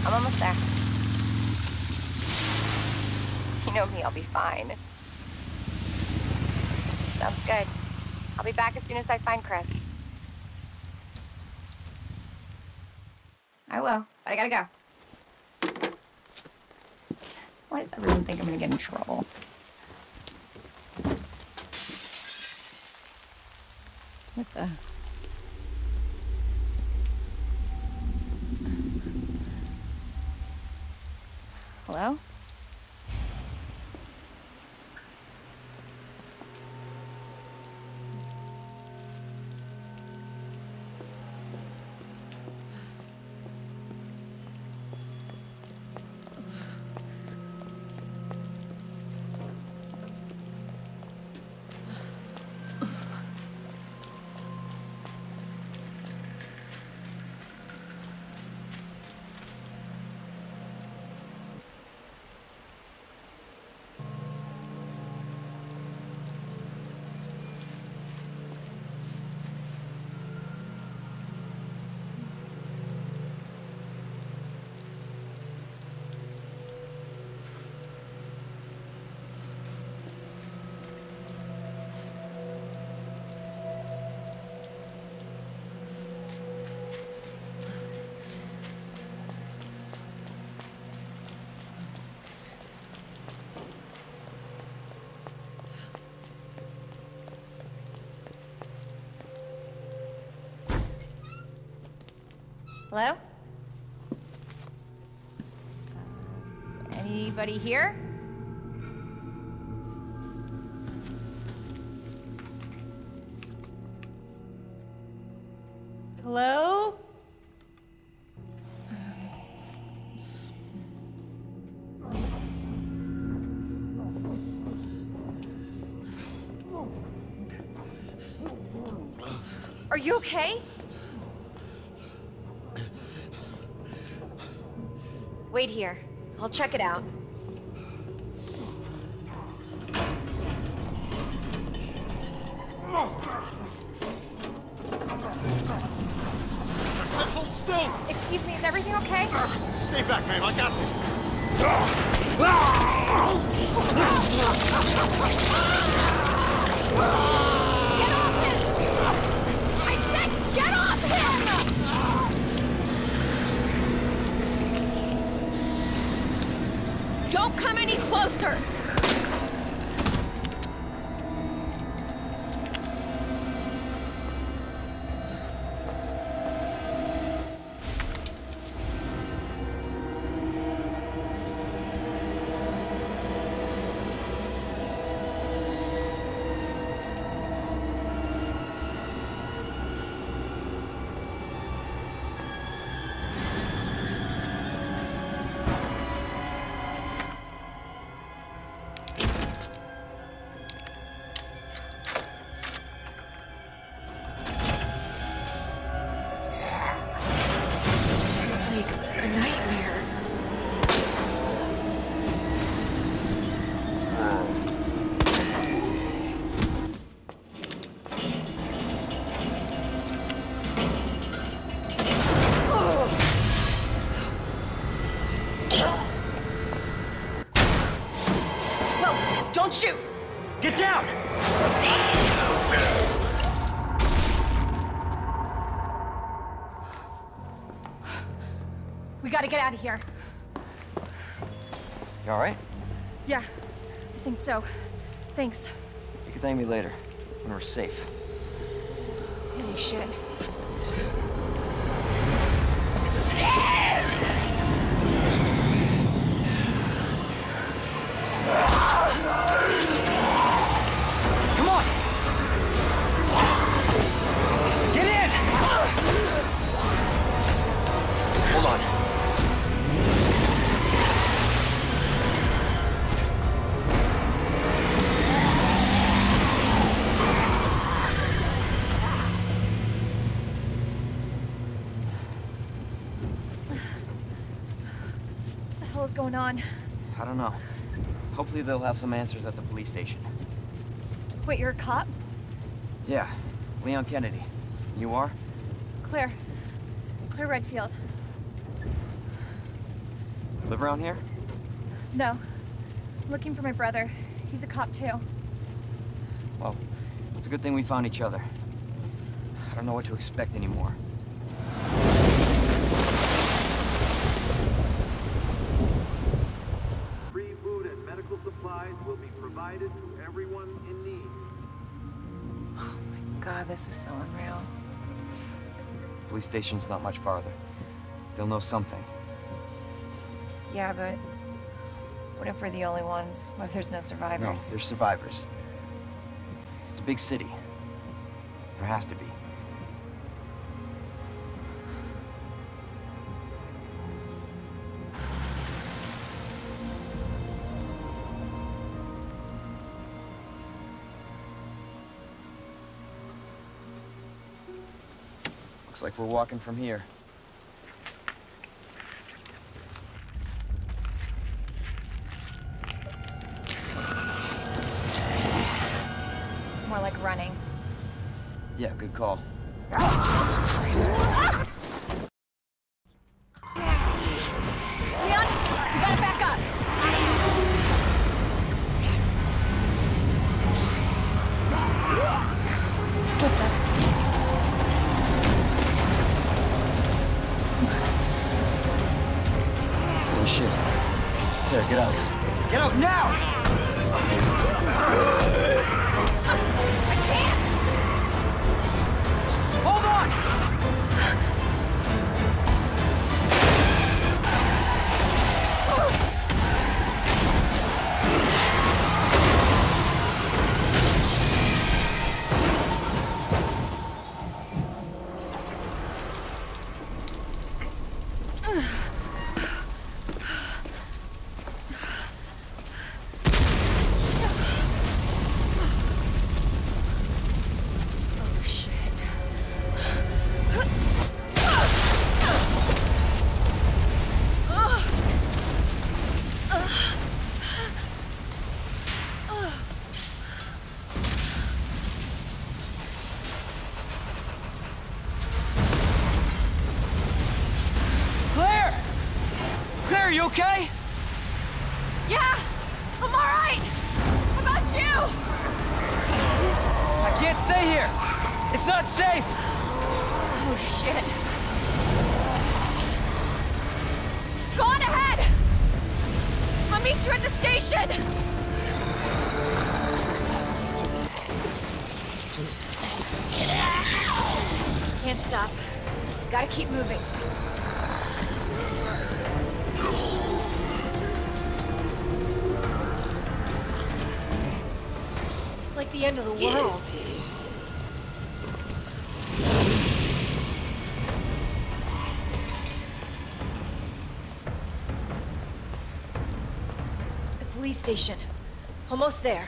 I'm almost there. You know me, I'll be fine. Sounds good. I'll be back as soon as I find Chris. I will, but I gotta go. Why does everyone think I'm gonna get in trouble? What the? Hello? Hello? Anybody here? Hello? Are you okay? Wait here. I'll check it out. Hold still! Excuse me, is everything okay? Stay back, ma'am. I got this. Get off him! I said get off him! Don't come any closer! Don't shoot! Get down! We gotta get out of here. You all right? Yeah, I think so. Thanks. You can thank me later, when we're safe. Holy shit. Come on! Get in! Hold on. What the hell is going on? I don't know. Hopefully they'll have some answers at the police station. Wait, you're a cop? Yeah, Leon Kennedy. You are? Claire. Claire Redfield. Live around here? No. I'm looking for my brother. He's a cop too. Well, it's a good thing we found each other. I don't know what to expect anymore. Free food and medical supplies will be provided to everyone in need. Oh my god, this is so unreal. Police station's not much farther. They'll know something. Yeah, but what if we're the only ones? What if there's no No, survivors? there's survivors. It's a big city. There has to be. Looks like we're walking from here. More like running. Yeah, good call. Leon, you gotta back up. What's that? Holy shit. There, get out. Get out now! I can't! Hold on! Oh shit. Claire! Claire, are you okay? Yeah! I'm alright! How about you? I can't stay here! It's not safe! Oh shit. Go on ahead! I'll meet you at the station! Can't stop. Gotta keep moving. It's like the end of the world. The police station. Almost there.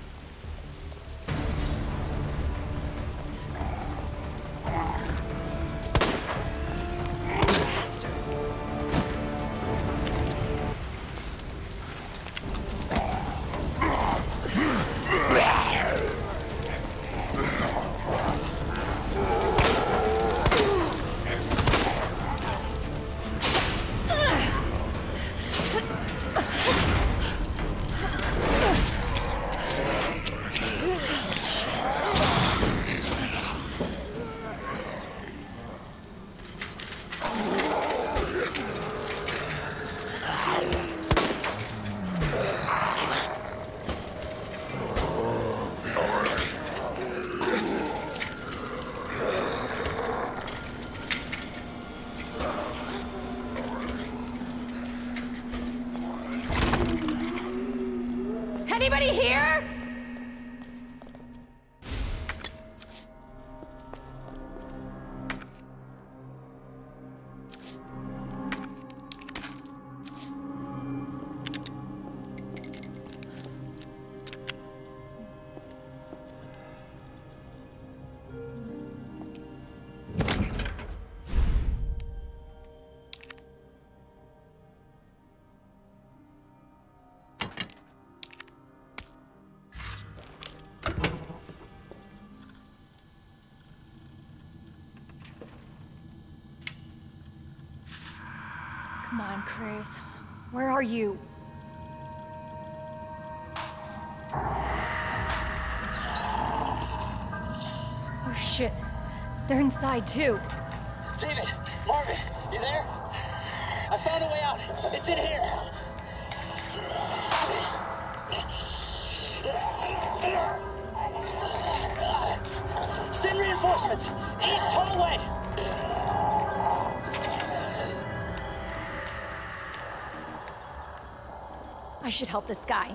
Bastard. Anybody here? Come on, Chris. Where are you? Oh shit. They're inside too. David, Marvin, you there? I found a way out. It's in here. Send reinforcements. East hallway. I should help this guy.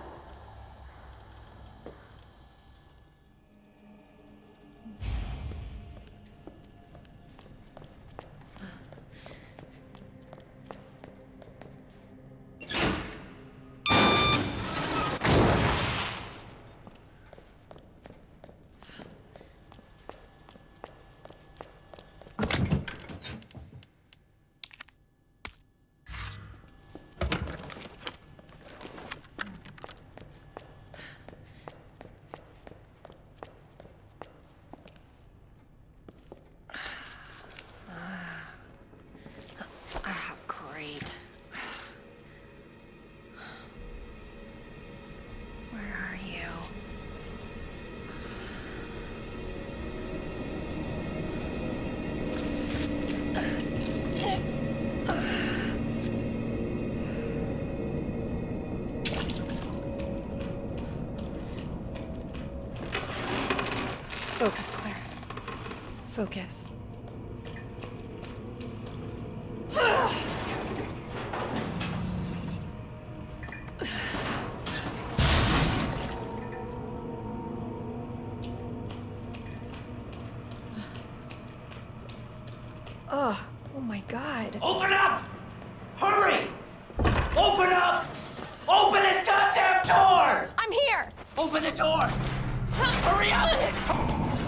Great. Where are you? Focus, Claire. Focus. Oh my God. Open up! Hurry! Open up! Open this goddamn door! I'm here! Open the door! Hurry up!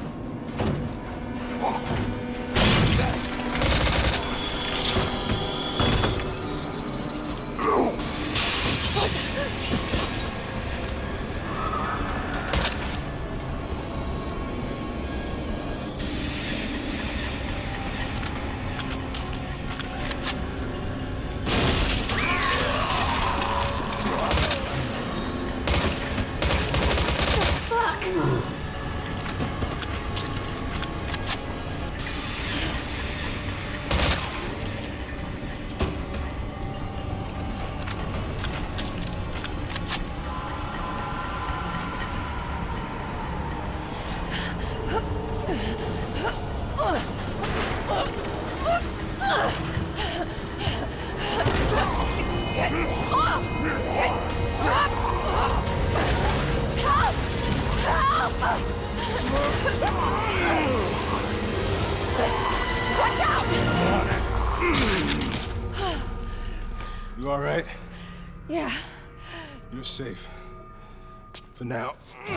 You all right? Yeah. You're safe. For now.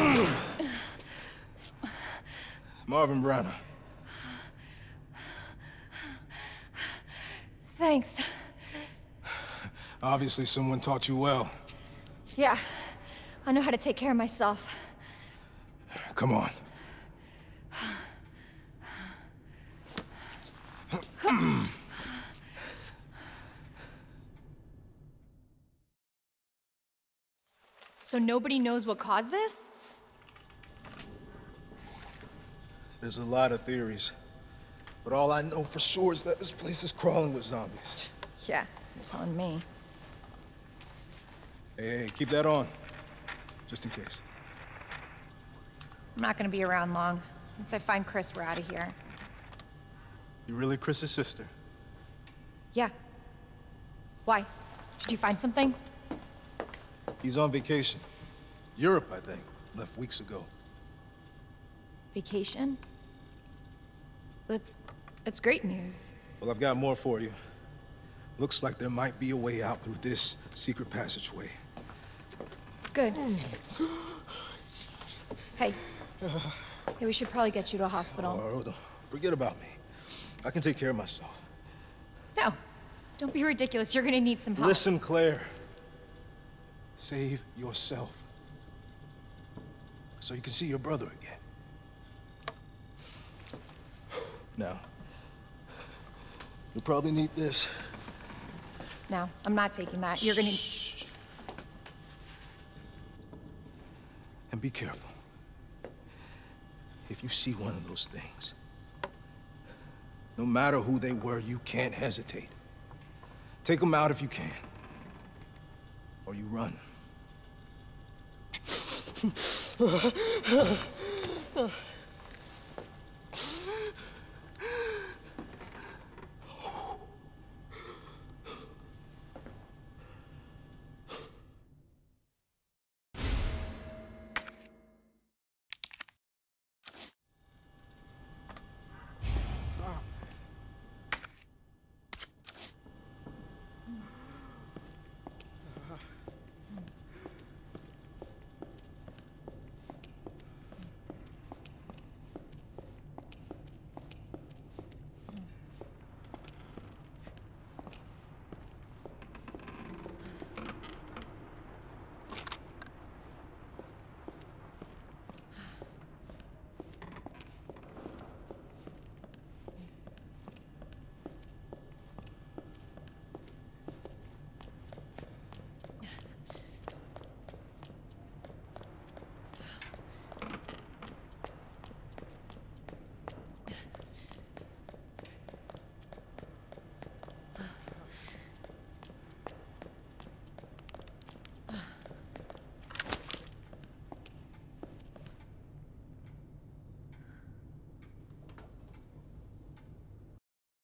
Marvin Branagh. Thanks. Obviously someone taught you well. Yeah. I know how to take care of myself. Come on. So nobody knows what caused this? There's a lot of theories. But all I know for sure is that this place is crawling with zombies. Yeah, you're telling me. Hey, keep that on. Just in case. I'm not gonna be around long. Once I find Chris, we're out of here. You really Chris's sister? Yeah. Why? Did you find something? He's on vacation. Europe, I think. Left weeks ago. Vacation? It's great news. Well, I've got more for you. Looks like there might be a way out through this secret passageway. Good. Hey. Hey, we should probably get you to a hospital. Oh, don't forget about me. I can take care of myself. No. Don't be ridiculous. You're gonna need some help. Listen, Claire. Save yourself. So you can see your brother again. Now, you'll probably need this. No, I'm not taking that. You're gonna... Shh. And be careful. If you see one of those things, no matter who they were, you can't hesitate. Take them out if you can. Or you run.